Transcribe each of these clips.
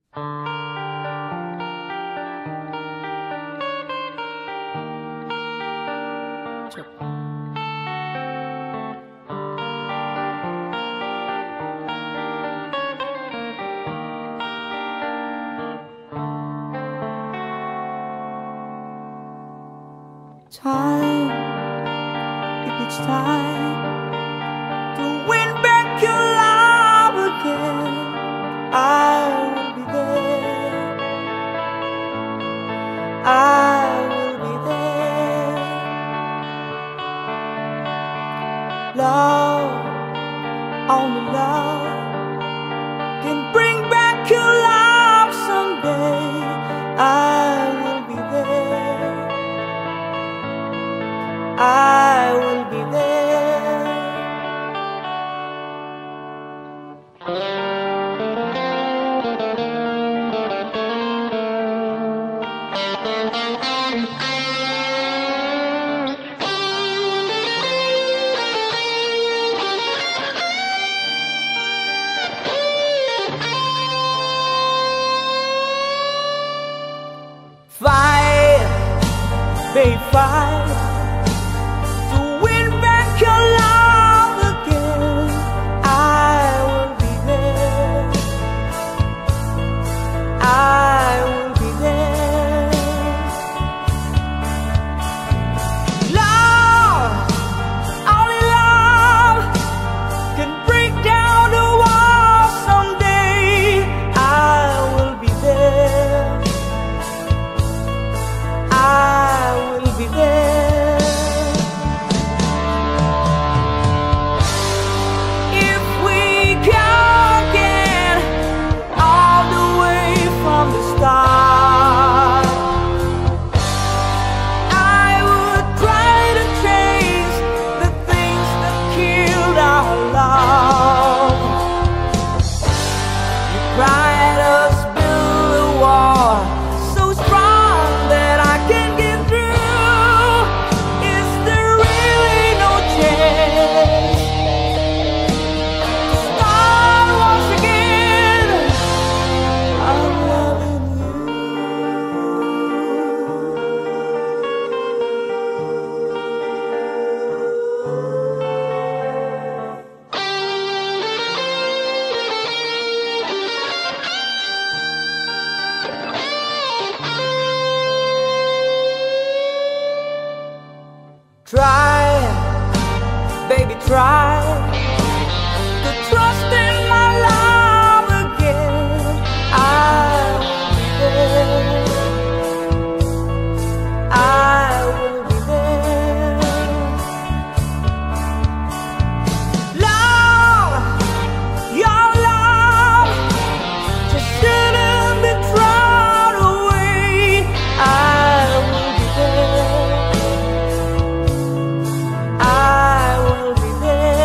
Time, if it's time to win back your love again, I will be there. I will be there. Love, only love can bring back your love someday. I will be there. I will be there. Fight, babe, fight to win back your love again. I will be there. I will be there. Love, only love can break down the walls someday. I will be there. I will be there. If we can get all the way from the start, I would try to change the things that killed our love. You cried us build a wall so strong that I can get through. Is there really no chance to start once again? I'm loving you. Try, baby, try to trust in my love again. I will be there. I will be there. Love, your love just shouldn't be thrown away. I will be there. I will be there.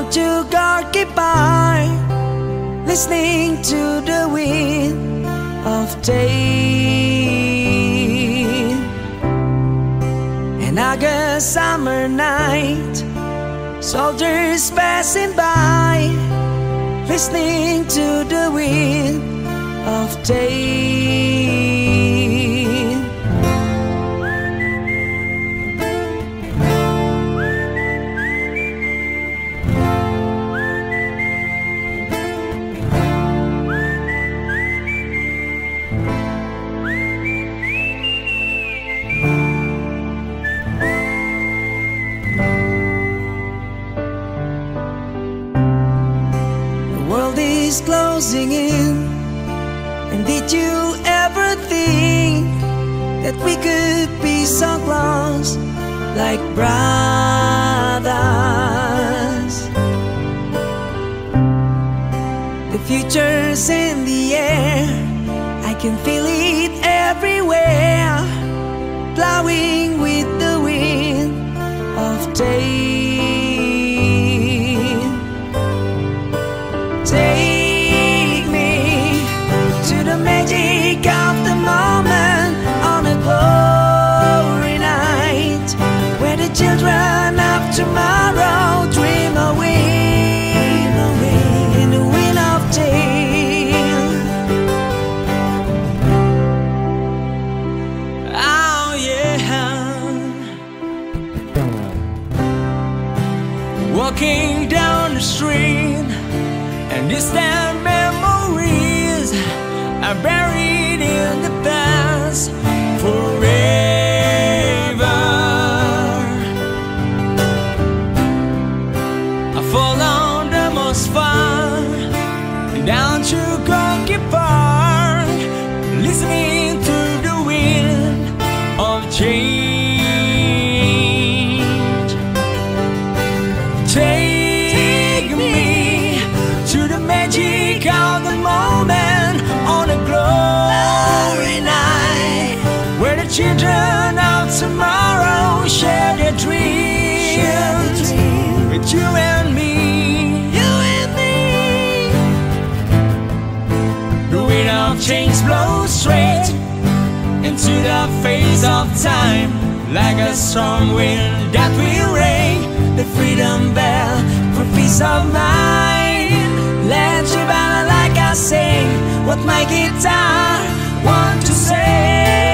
down to Gorky Park, listening to the wind of day. An August summer night, soldiers passing by, listening to the wind of day. Closing in, and did you ever think that we could be so close, like brothers? The future's in the air, I can feel it everywhere, plowing with the wind of day. Take me to the magic of the moment on a glory night, where the children of tomorrow dream away in the wind of day. Oh yeah. Walking down the street, and distant memories are buried in the past forever. I follow the most far down to Gorky Park, listening to the wind of change. Take me to the magic of the moment on a glory night, where the children of tomorrow share their dreams with you and me. The wind of change blows straight into the face of time, like a strong wind that will ring the freedom bell for peace of mind. Let your banner like I sing what my guitar wants to say.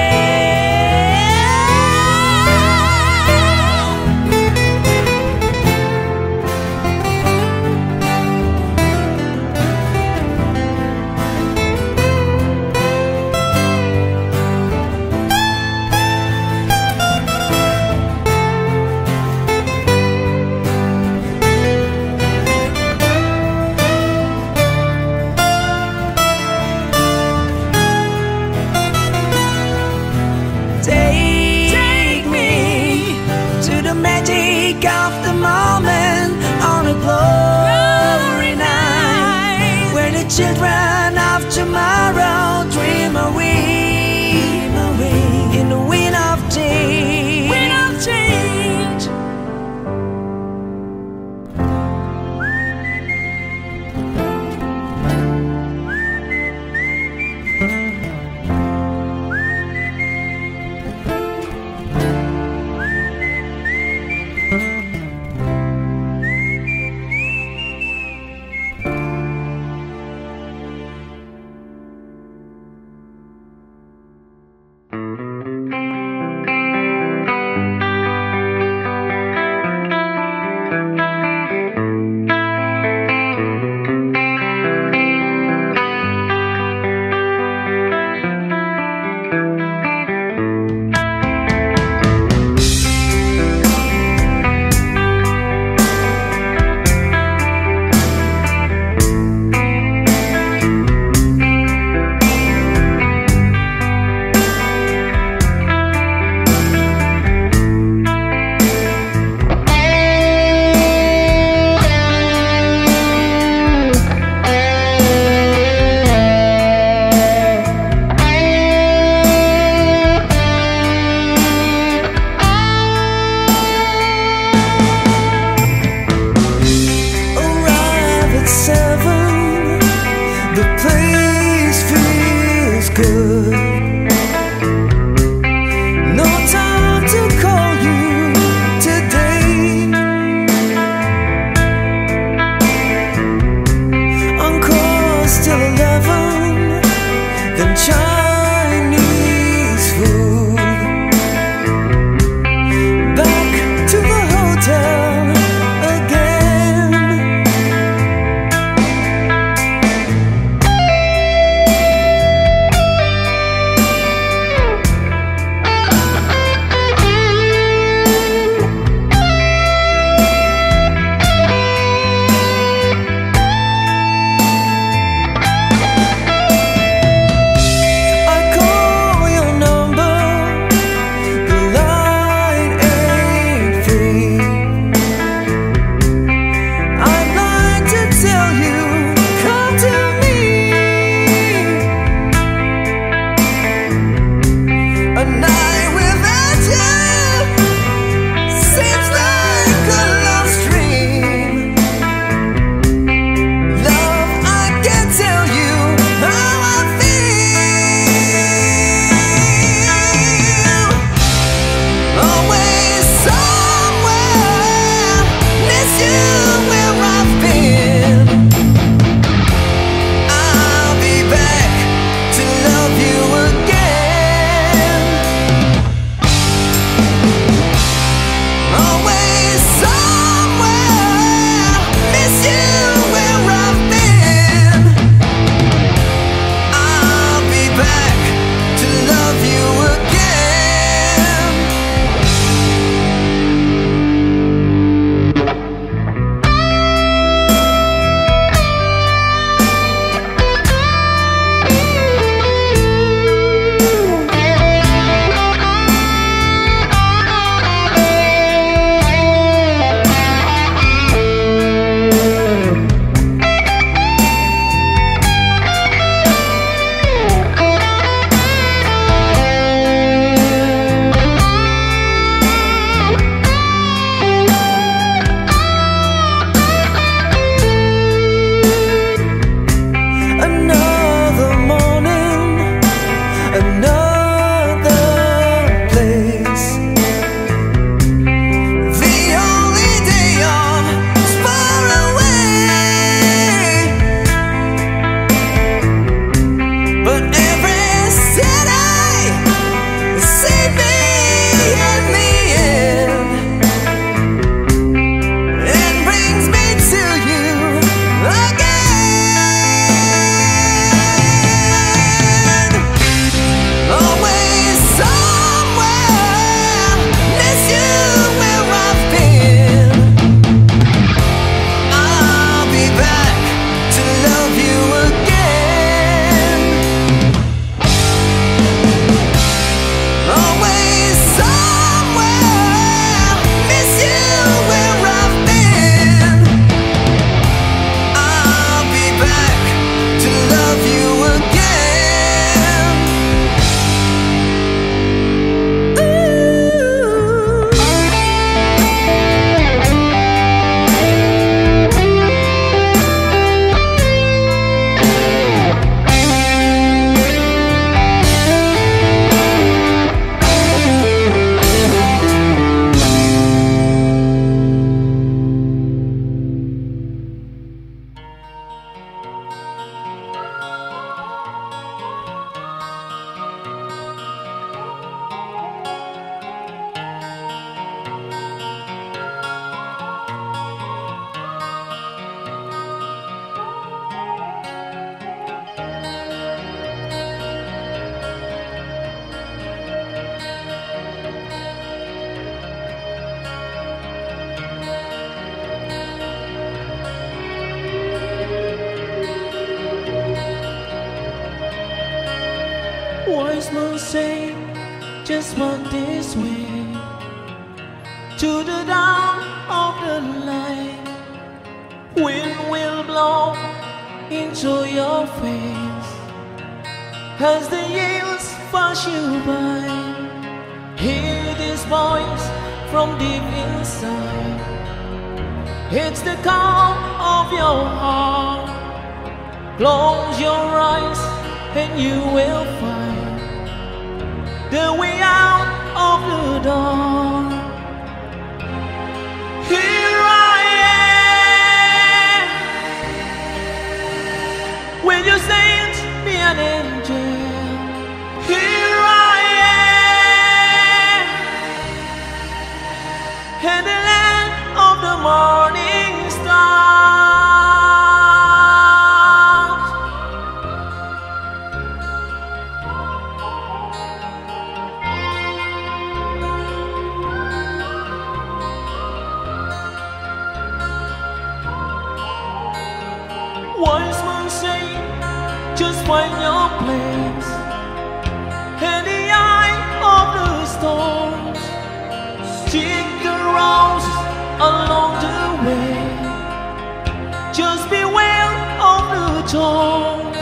Take me to the magic of the moment on a glory night, where the children of tomorrow dream away in the wind of change. Wind of change. Wise men say, just walk this way to the dawn of the light. Wind will blow into your face as the years pass you by. Hear this voice from deep inside. It's the call of your heart. Close your eyes and you will find the way out of the dark. Here I am. When you send me an angel, here I am. In the land of the morning star. Wise men say, just find your place in the eye of the storm. Stick the roses along the way. Just beware of the thorns.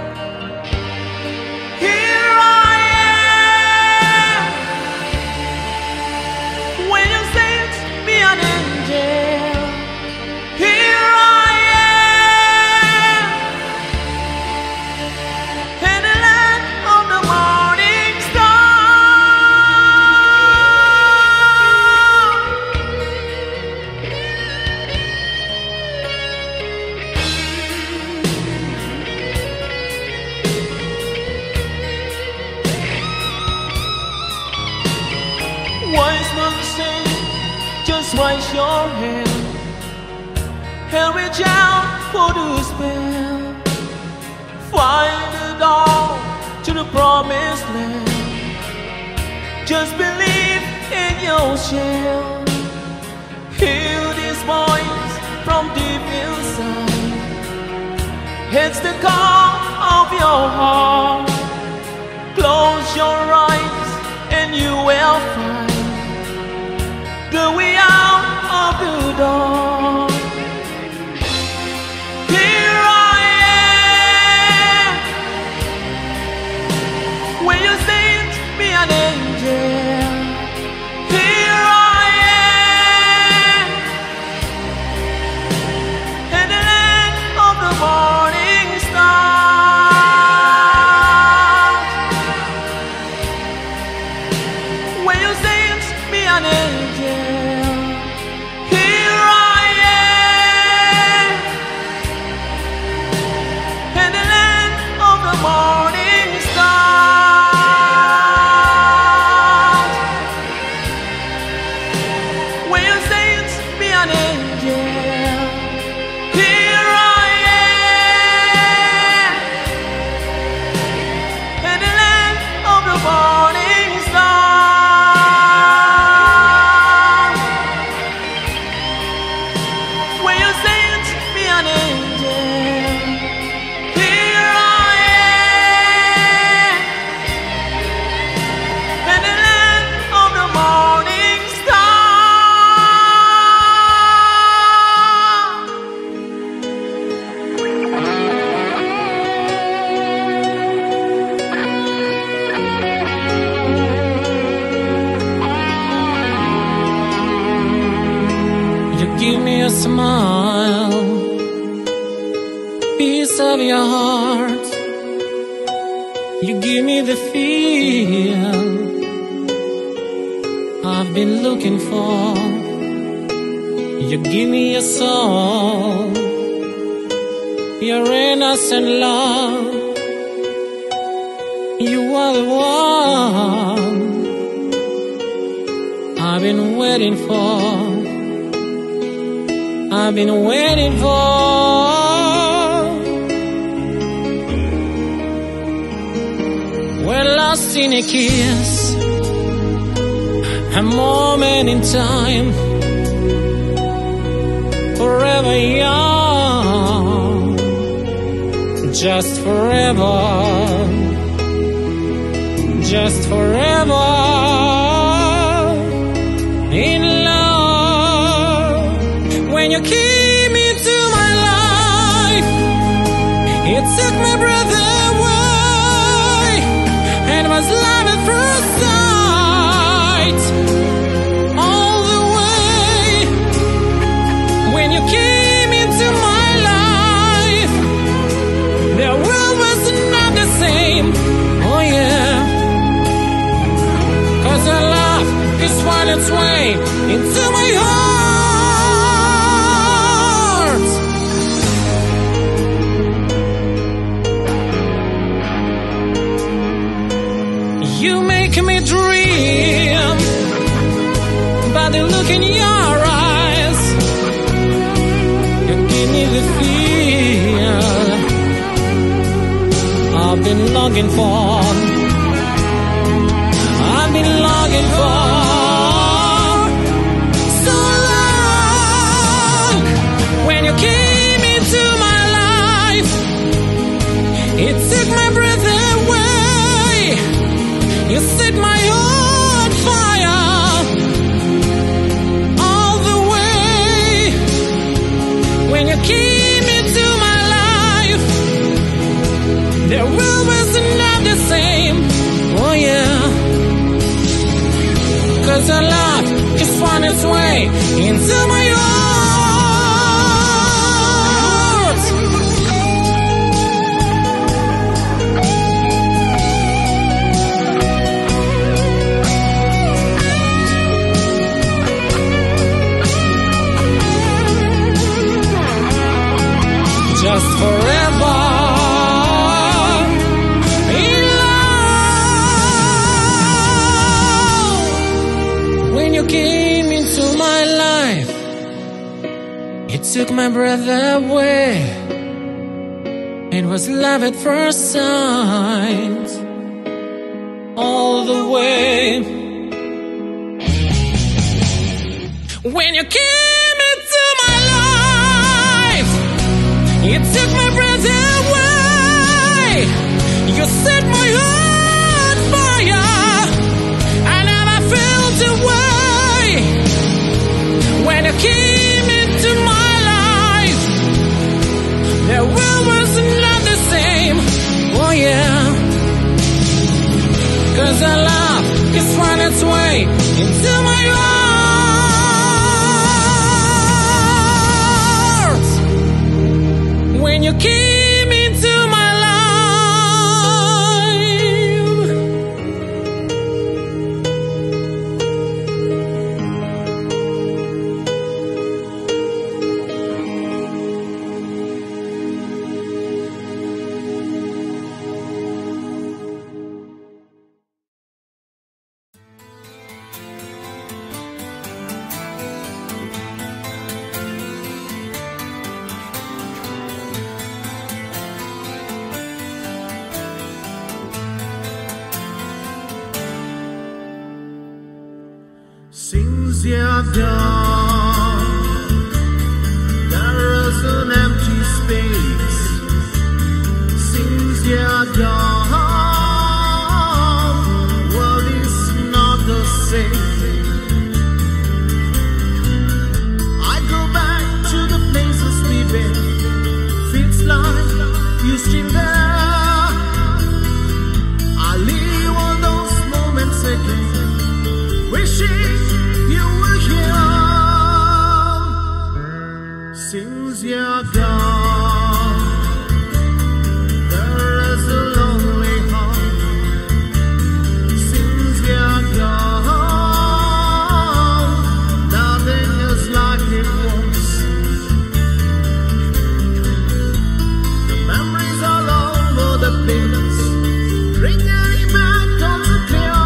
Here I am. When you sent me an angel, here I am. In the land of the morning star. Wise men say, just raise your hand and reach out for the spell. Find the door to the promised land. Just believe in your shell. Hear this voice from deep inside. It's the call of your heart. Close your eyes and you will find the way out of the door. Here I am. When you sent me an angel, here I am. In the land of the morning star. When you sent me an angel, here I am. In the land of the morning star. When you sent me an angel, here I am. In the land of the morning star. When you sent me an angel, here I am. In the land of the morning star. You give me a smile, peace of your heart. You give me the feel I've been looking for. You give me a soul, your innocent love. You are the one I've been waiting for. I've been waiting for. We're lost in a kiss, a moment in time, forever young, just forever, just forever in love. When you came into my life, it took my breath away, and was love at first sight all the way. When you came into my life, the world was not the same. Oh yeah, 'cause your love is found its way into my heart. You make me dream by the look in your eyes. You give me the feel I've been longing for. I've been longing for so long. When you came into my life, it took my breath away. You set my heart fire all the way. When you came into my life, the world was not the same. Oh yeah, 'cause our love is found its way into my heart. Just forever in love. When you came into my life, it took my breath away. It was love at first sight all the way. When you came into my life, it took my breath away. You set my heart fire. I never felt away. When you came into my life, the world was not the same. Oh yeah, 'cause our love is found its way into my heart. When you came into my life, since you're gone, there is an empty space. Since you're gone, world is not the same. I go back to the places we've been. Feels like you're still there. I leave all those moments again, wishing you were here. Since you're gone, there is a lonely heart. Since you're gone, nothing is like it was. The memories all over the place, bringing back all the clear.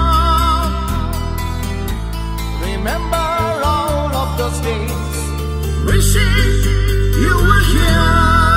Remember all of those days, wishing you were here.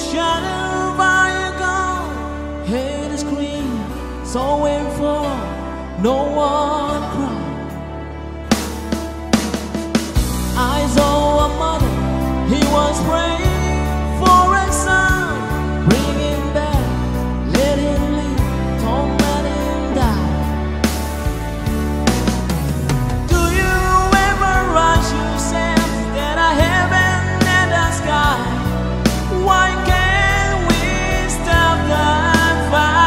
shadow by a gun, head is green, so wait for no one cry. I saw a mother, he was praying for a son. Bring him back, let him live, don't let him die. Do you ever rush yourself that I heaven and the sky? Why can't we stop that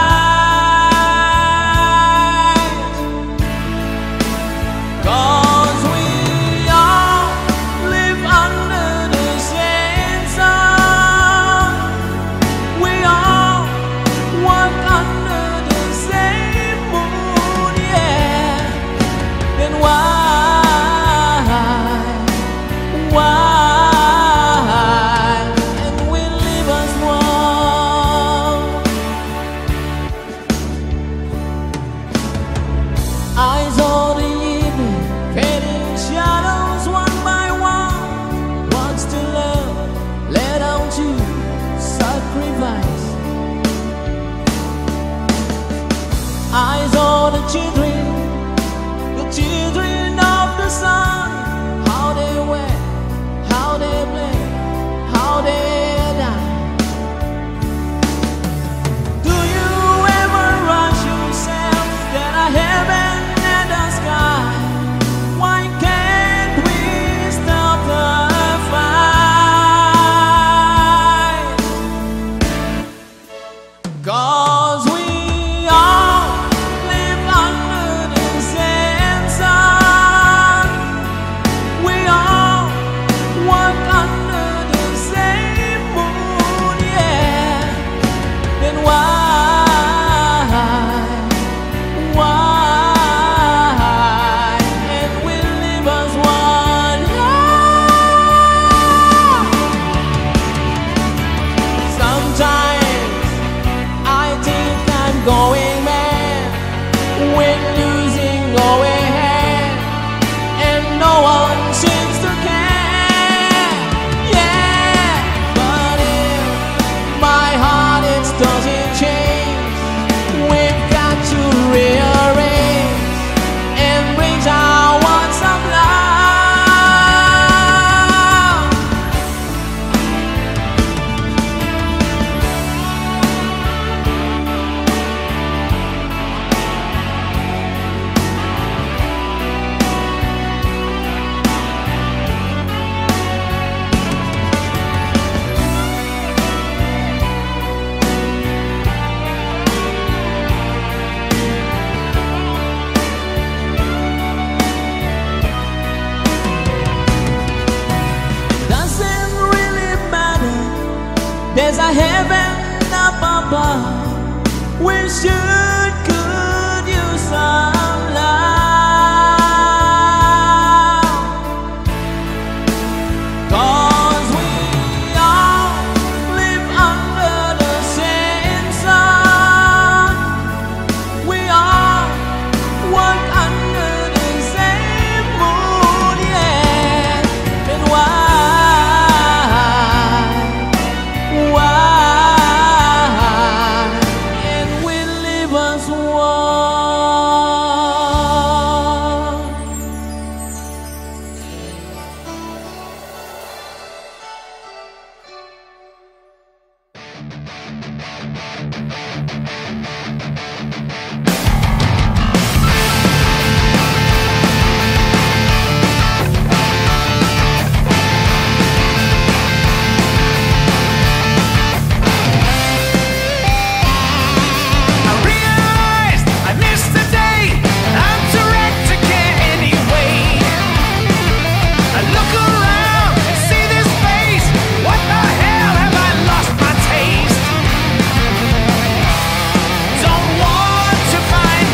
fight? 'Cause we all live under the same sun. We all walk under the same moon, yeah. Then why and we live as one? I saw the evening fading shadows one by one. What's the love led out to sacrifice? I saw the children of the sun, how they went, how they play, how they die. Do you ever rush yourself that I heaven and the sky? Why can't we stop the fight? 'Cause we all live under the same sun. We all walk under the same moon, yeah. Then why and we live as one? Sometimes I think I'm going mad when losing going hand, and no one seems to care, yeah. But if my heart it doesn't change, we've got to rearrange and bring our words of love. Doesn't really matter, there's a heaven up above. We should could use some love. 'Cause we all live under the same sun. We all walk under the same moon, yeah. Then why and we live as one? I realized I missed the day. I'm too wrecked to care anyway. I look around and see this face. What the hell have I lost my taste? Don't want to find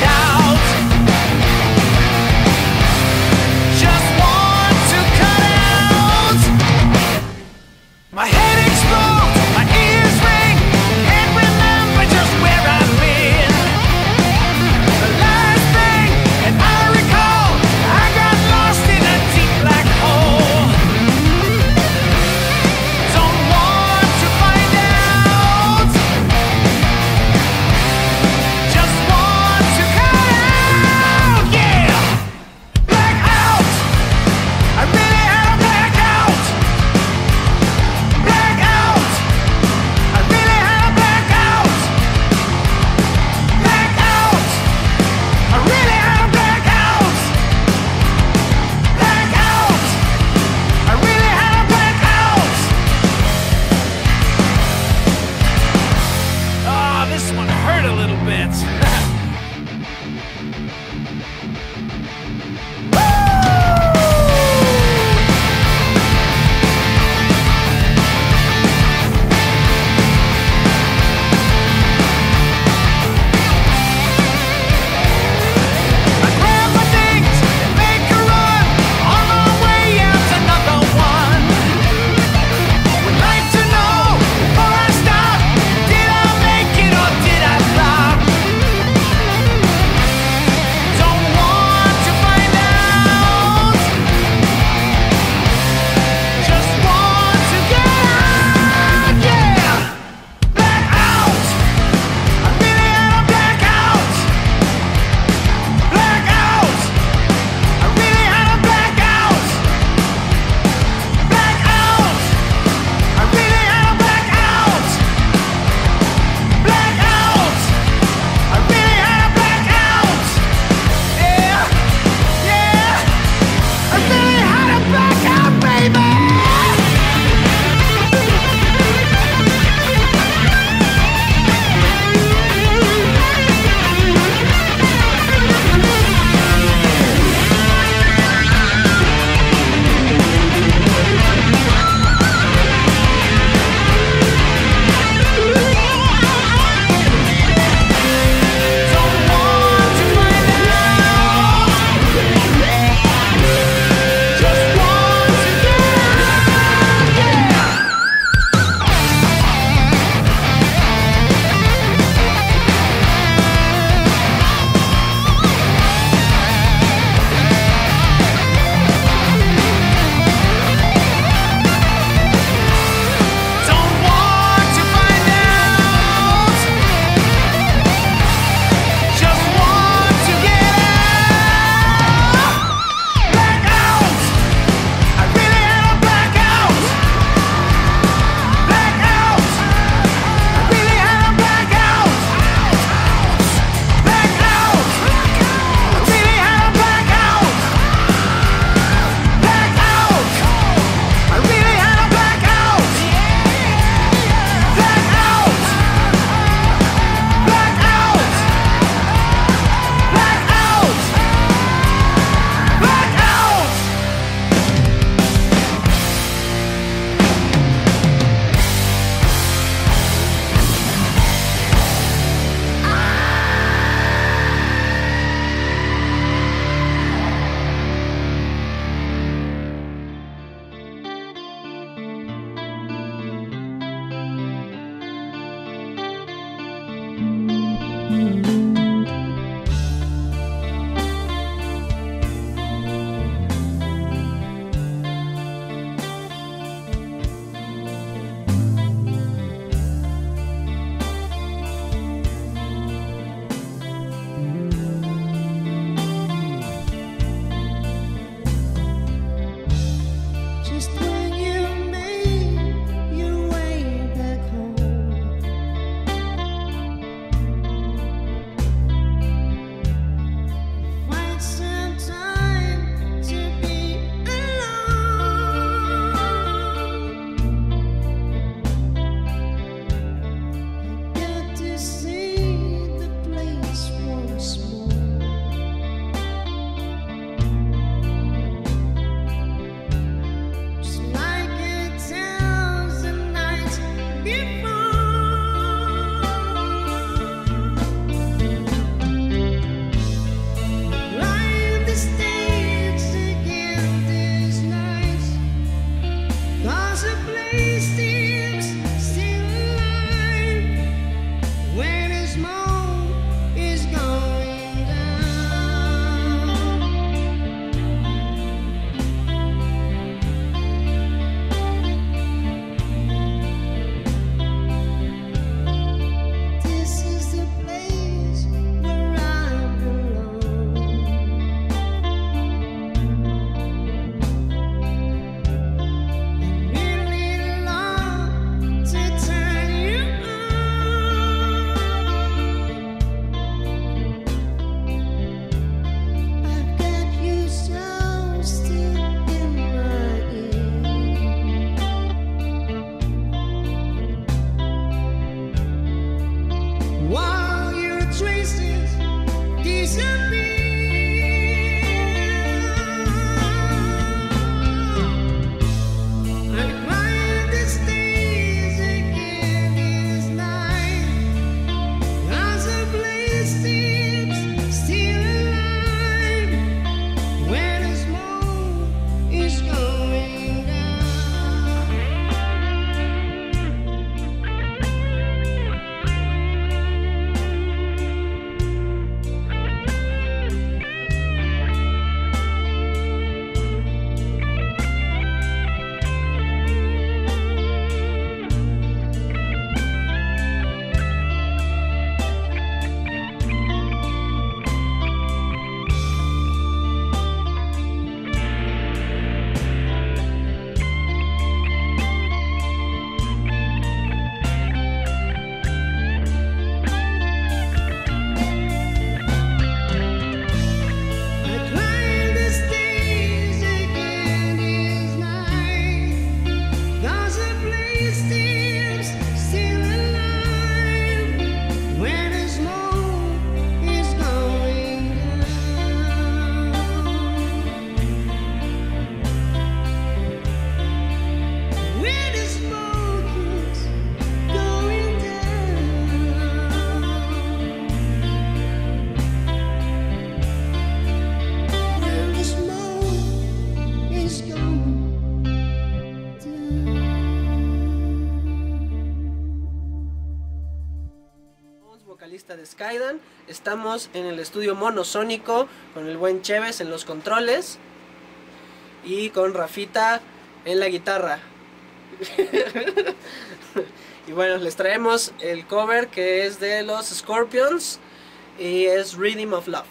de Skydan. Estamos en el estudio monosónico con el buen Chévez en los controles y con Rafita en la guitarra. Y bueno, les traemos el cover que es de los Scorpions y es Rhythm of Love.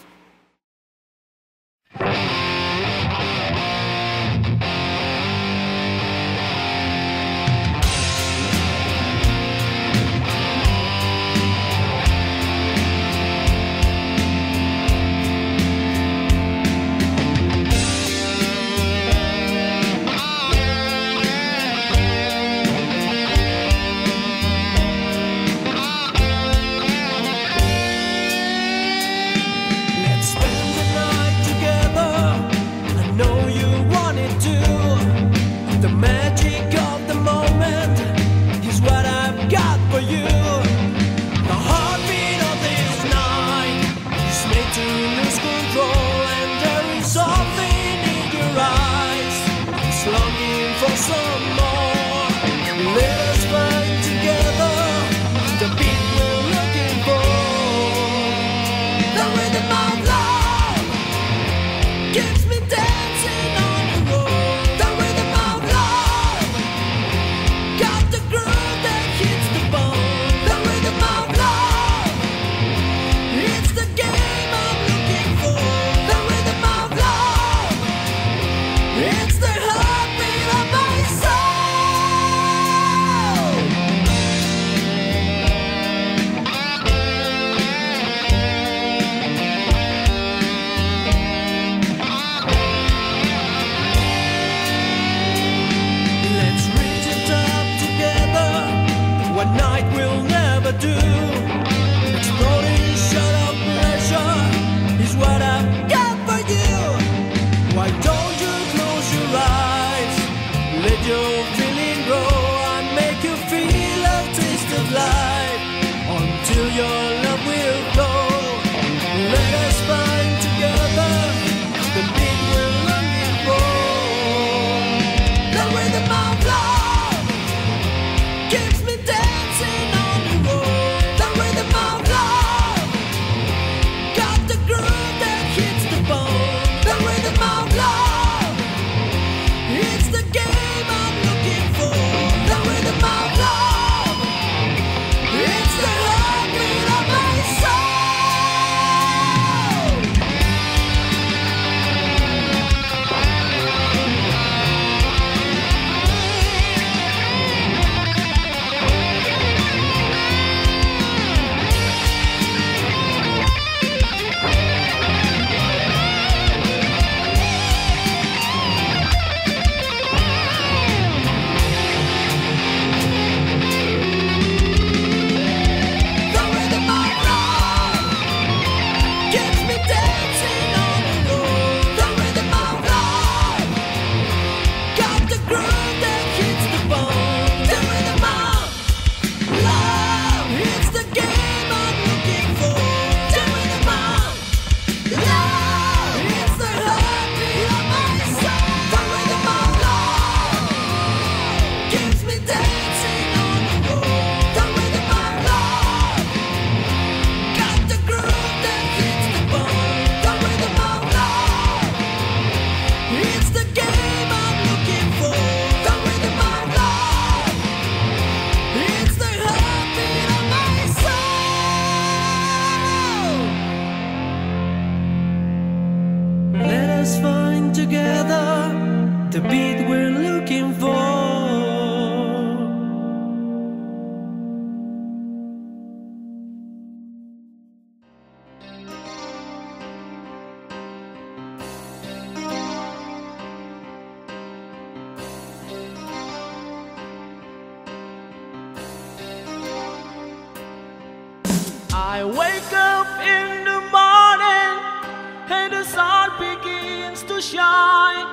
I wake up in the morning and the sun begins to shine.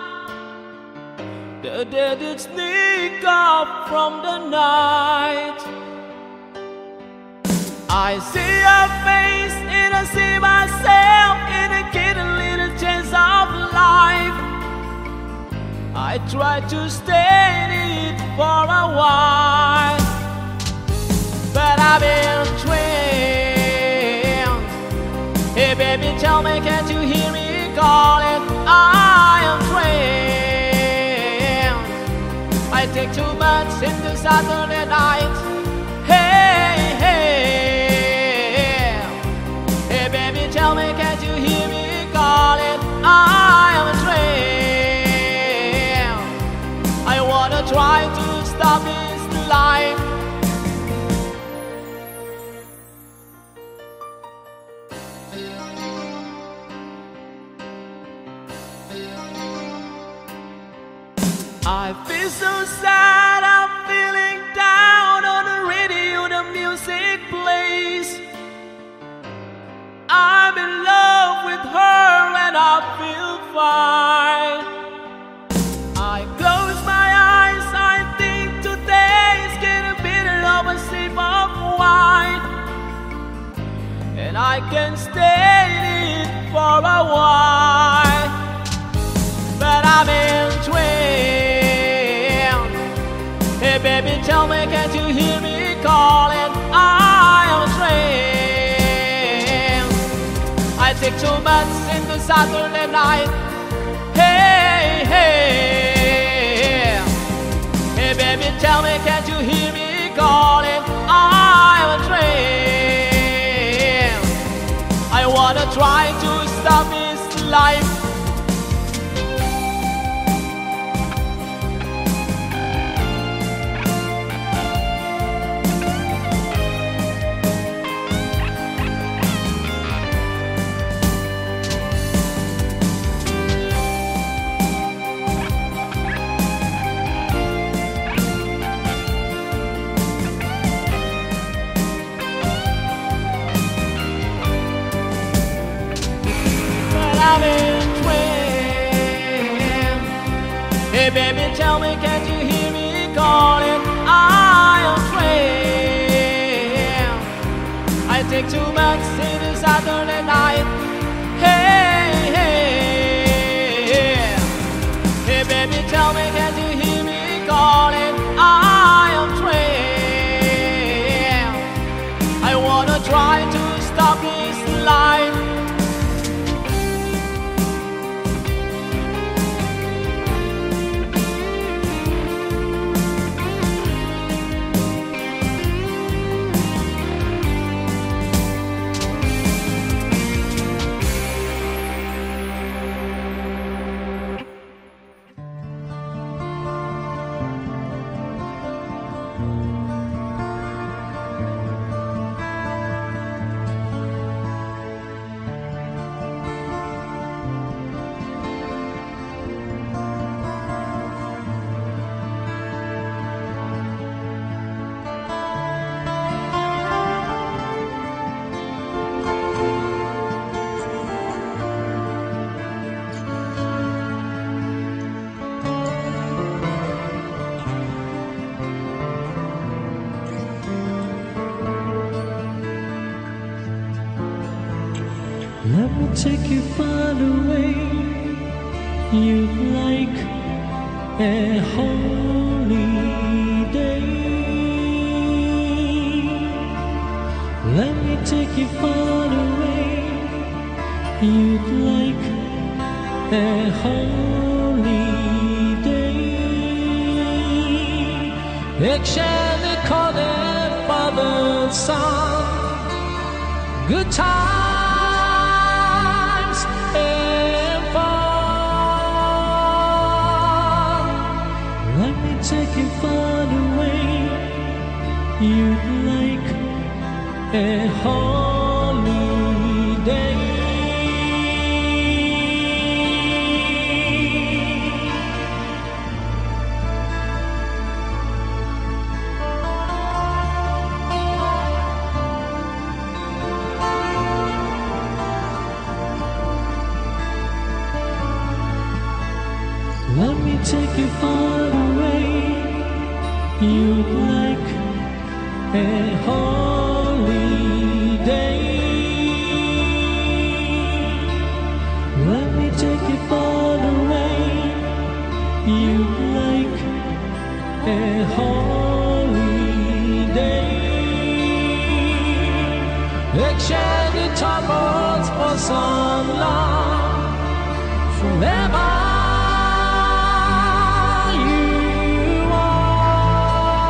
The dead did sneak up from the night. I see your face and I see myself in a little chance of life. I try to stay in it for a while, but I've been trained months into Saturday night. Hey, hey, hey, baby, tell me, can't you hear me calling? I am a train. I wanna try to stop this life. I feel so sad, I'm feeling down. On the radio the music plays. I'm in love with her and I feel fine. I close my eyes, I think today's gonna be the love a sip of wine. And I can stay in it for a while. But I'm in twin. Hey baby, tell me, can't you hear me calling? I am a train. I take 2 months into Saturday night. Hey, hey, hey baby, tell me, can't you hear me calling? I am a train. I wanna try to stop this life. Hey baby, tell me, can't you hear me calling? I am trained. I take 2 months into Saturday night. Hey, hey, hey baby, tell me, can't you hear me calling? I am trained. I wanna try to stop this life. Let me take you far away. You'd like a holiday. Let me take you far away. You'd like a holiday. Actually call it father's son. Good times and fun. Let me take you far away. You'd like a holiday. Let me take you far away. You'd like a holiday. Let me take you far away. You'd like a holiday. Exchange the troubles for some love forever. You are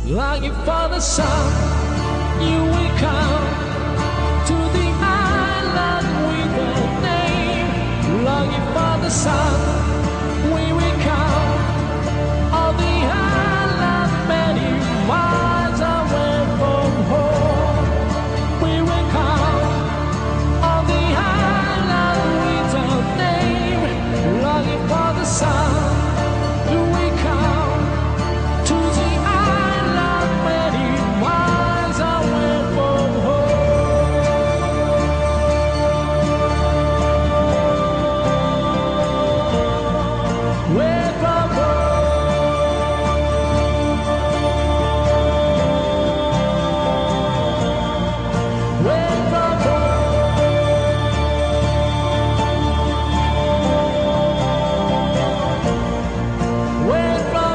longing for the sun. You will come to the island with a name, longing for the sun. We will come on the island many miles away from home. We will come on the island with a name, longing for the sun. You will come to the island many miles away from home. Away from home. Away from home. Away from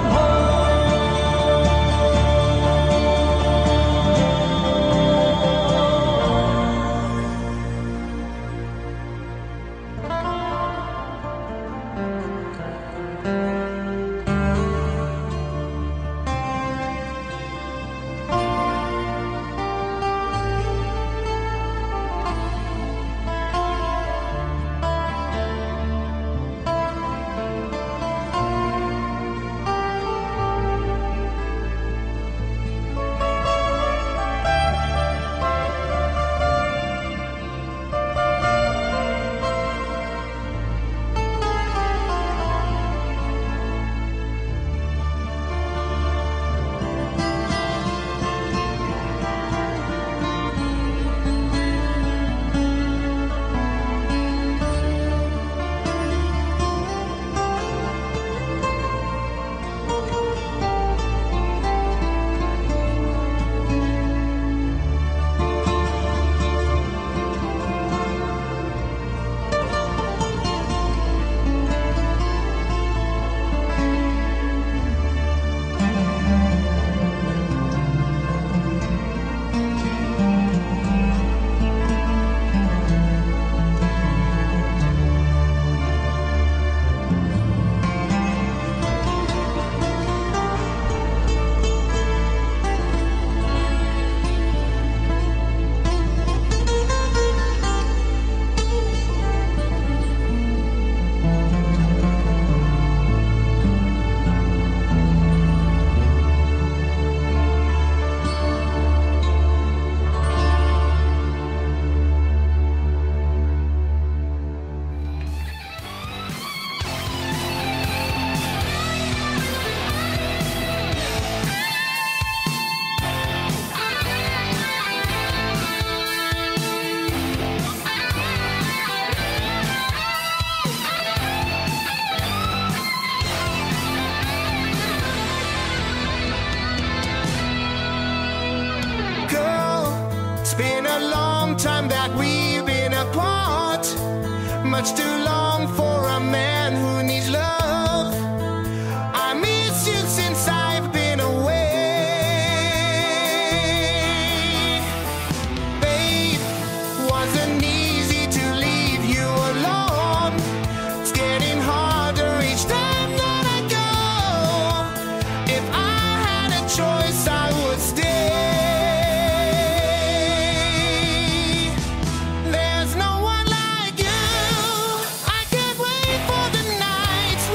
It's been a long time that we've been apart, much too long for a man who needs love. I miss you since I've been away. Babe, wasn't easy to leave you alone. It's getting harder each time that I go. If I had a choice, I would stay. There's no one like you. I can't wait for the nights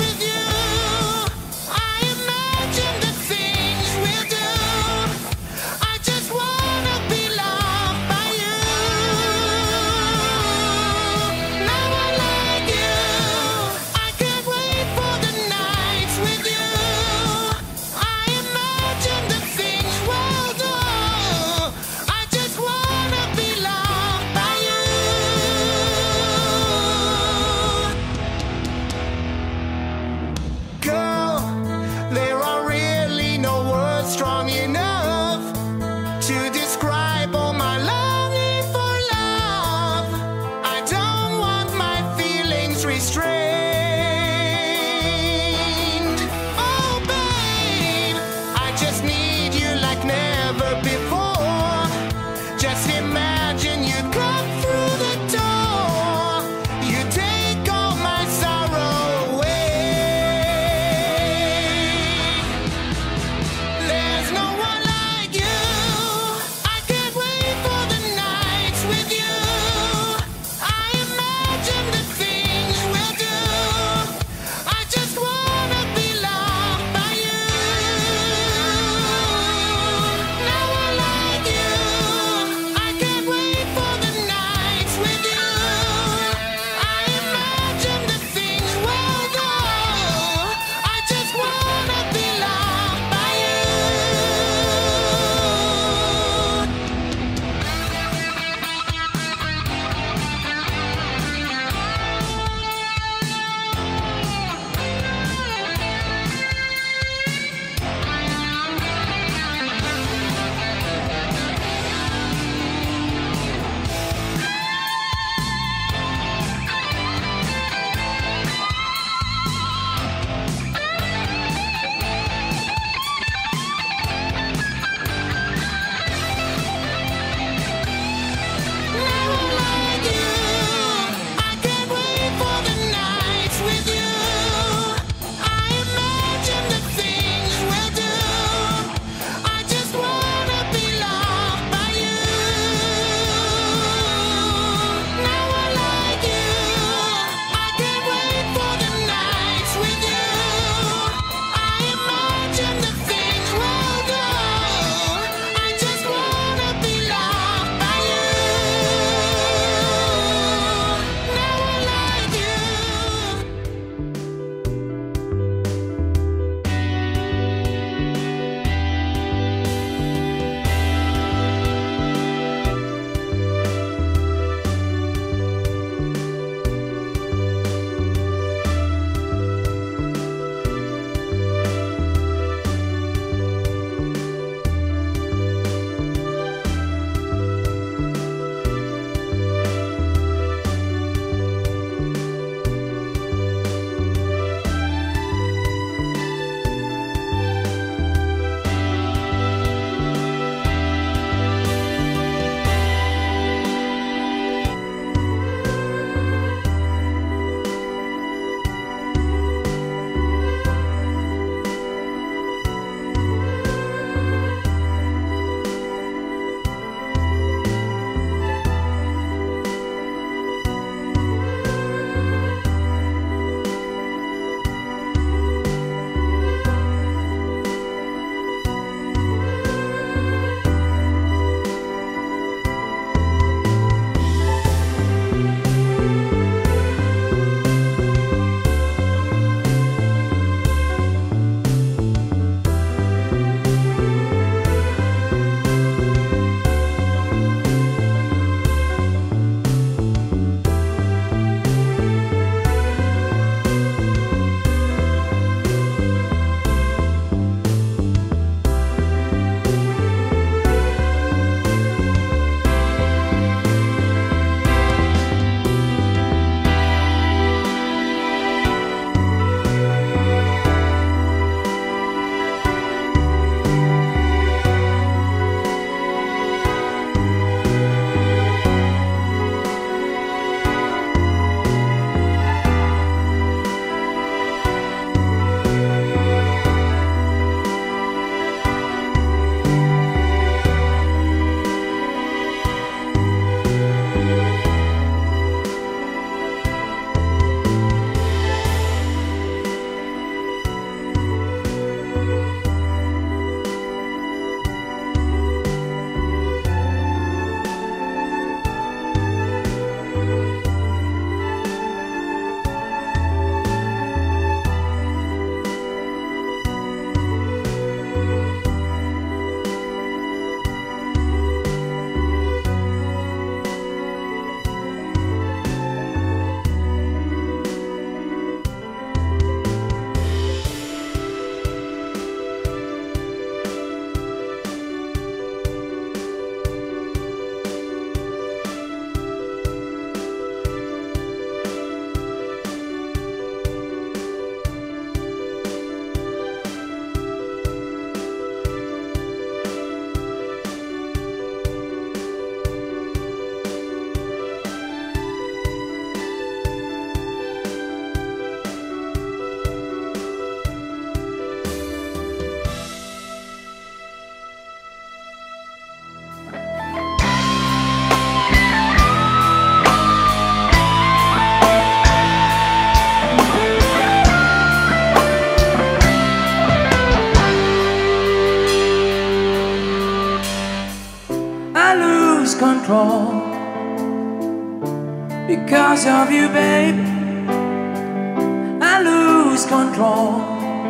control. Because of you, babe, I lose control.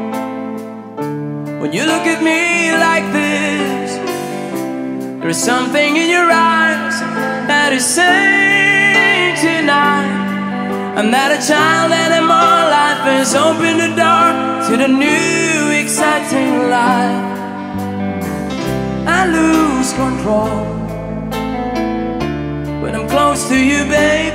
When you look at me like this, there's something in your eyes that is saying tonight I'm not a child anymore. Life has opened the door to the new exciting life. I lose control when I'm close to you, babe.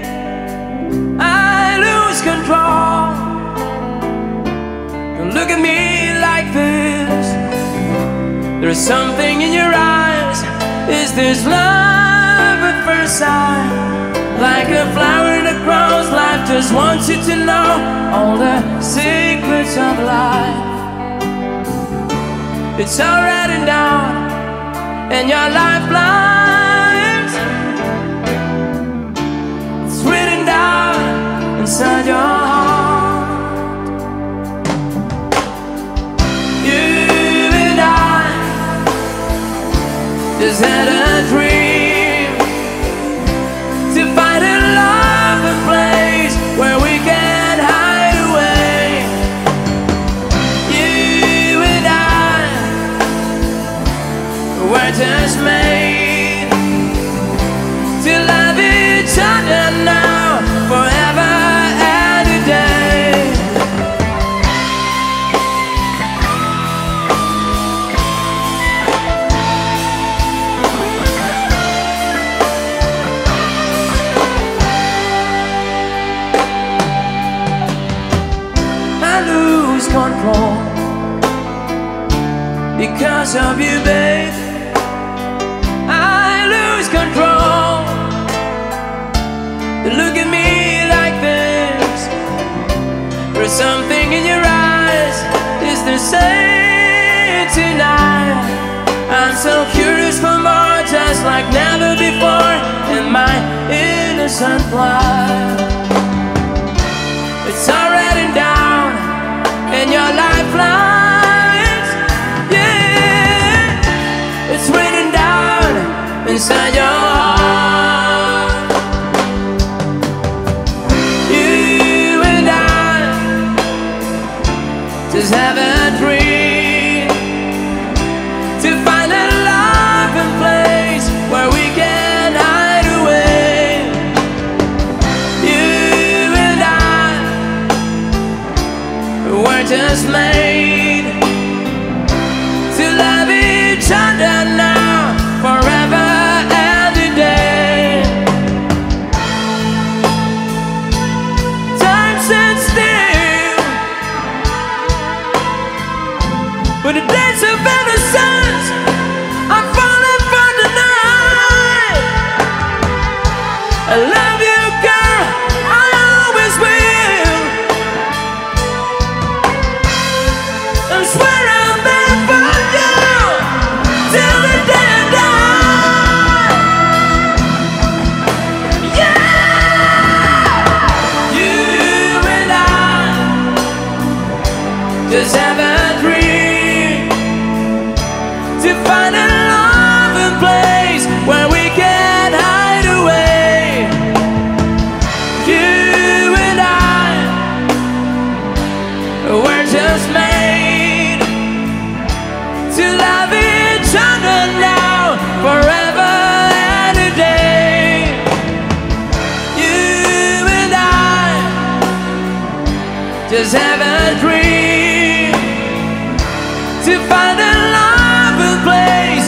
I lose control. Don't look at me like this. There's something in your eyes. Is this love at first sight? Like a flower that grows, life just wants you to know all the secrets of life. It's all written down in your lifelines. It's written down inside your heart. You and I just had a dream to find a love and place where we can hide away. You and I were just made to love each other now, forever and a day. I lose control because of you, babe. I lose control. You look at me like this. There's something in your eyes. Is there saying tonight? I'm so curious for more, just like never before in my innocent life. It's all written down in your lifelines. Yeah, it's written down inside your heart. You and I just have a dream to find a love and place where we can hide away. You and I were just made to love each other now, forever and a day. Time stands still, but the days of innocence I'm falling for tonight. I love you, girl, I always will. I swear I'll never you till the day I die. Yeah, you and I just have a dream to find a love and place where we can hide away. You and I were just made to love each other now, forever and a day. You and I just have a dream to find a love and place